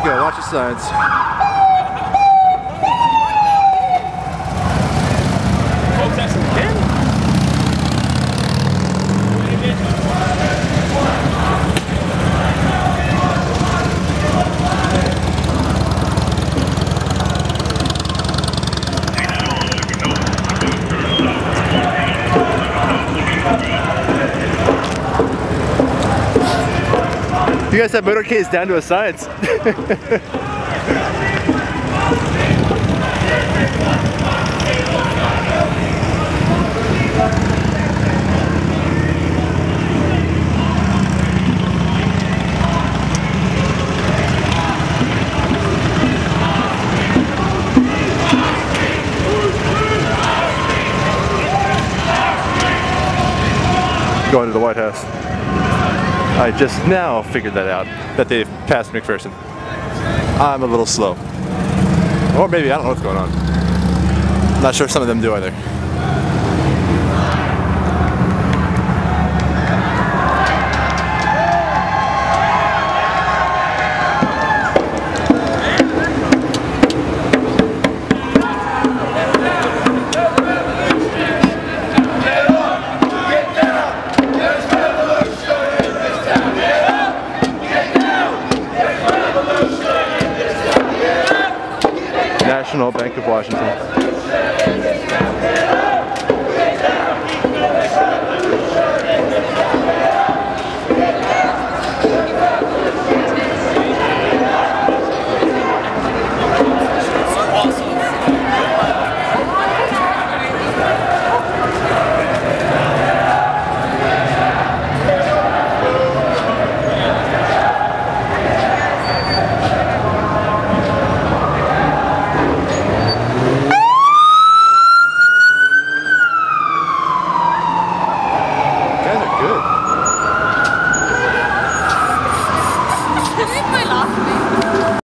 we go, watch the signs. You guys have motorcades down to a science. Going to the White House. I just now figured that out, that they've passed McPherson. I'm a little slow. Or maybe, I don't know what's going on. I'm not sure some of them do either. National Bank of Washington.